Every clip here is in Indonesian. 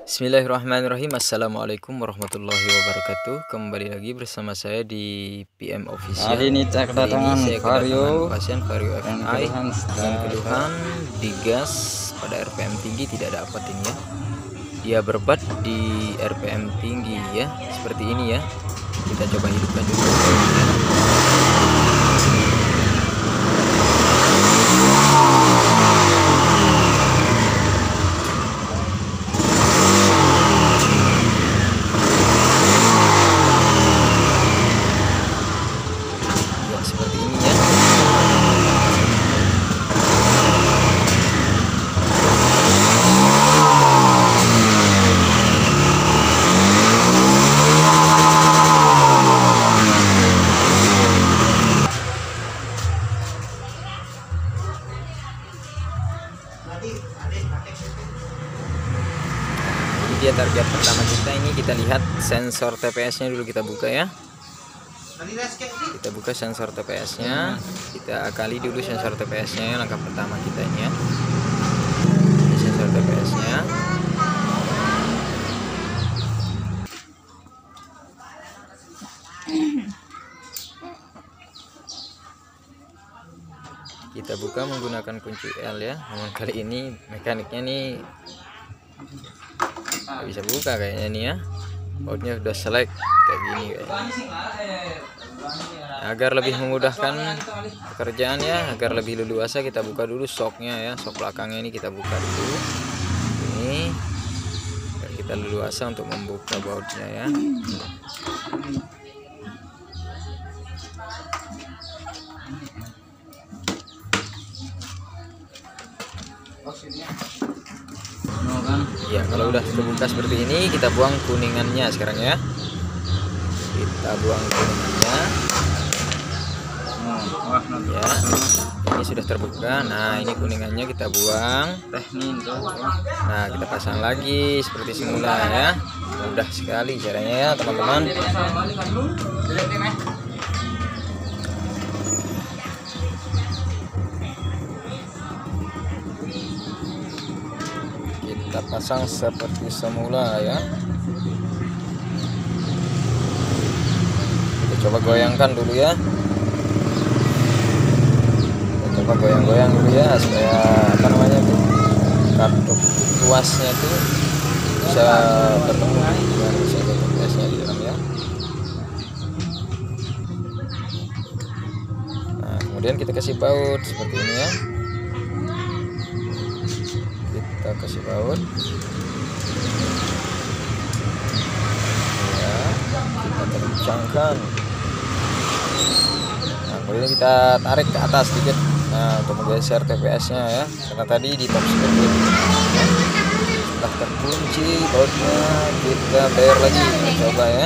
Bismillahirrahmanirrahim. Assalamualaikum warahmatullahi wabarakatuh. Kembali lagi bersama saya di PM Official. Hari ini saya kedatangan Vario pasien Vario FI dengan keluhan digas pada RPM tinggi, tidak ada apa ini ya. Dia berbat di RPM tinggi ya, seperti ini ya. Kita coba hidupkan dulu. Seperti ini ya. Ini dia target pertama kita. Ini kita lihat sensor TPS nya dulu, kita buka ya. Kita buka sensor TPS-nya, kita akali dulu sensor TPS-nya. Langkah pertama kita ini ya. Ini sensor TPS-nya. Kita buka menggunakan kunci L ya. Namun kali ini mekaniknya nih nggak bisa buka kayaknya nih ya. Bautnya udah selek kayak gini kayaknya. Agar lebih memudahkan pekerjaan ya, agar lebih leluasa, kita buka dulu shocknya ya. Shock belakangnya ini kita buka dulu. Ini agar kita leluasa untuk membuka bautnya ya. Ya, kalau udah terbuka seperti ini, kita buang kuningannya sekarang ya. Kita buang kuningannya. Ya, ini sudah terbuka. Nah, ini kuningannya kita buang. Nah, kita pasang lagi seperti semula ya. Mudah sekali caranya ya, teman-teman. Kita pasang seperti semula ya. Kita coba goyangkan dulu ya. Kita coba goyang-goyang dulu ya, supaya apa namanya tuh, katup tuasnya tuh bisa bertemu dengan sensor TPS-nya di dalam ya. Nah, kemudian kita kasih baut seperti ini ya. Kita kasih baut ya, kita kencangkan. Nah, kemudian kita tarik ke atas sedikit, nah, untuk menggeser TPS nya ya, karena tadi di top speed setelah terkunci bautnya. Kita bayar lagi, kita coba ya.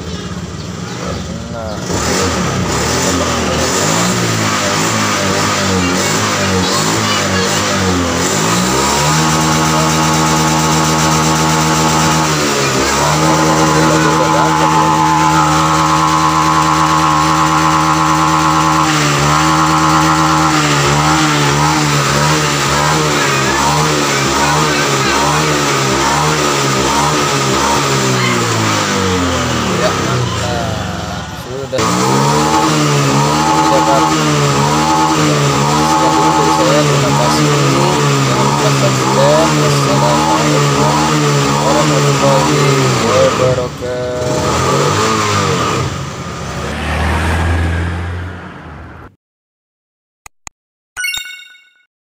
Nah,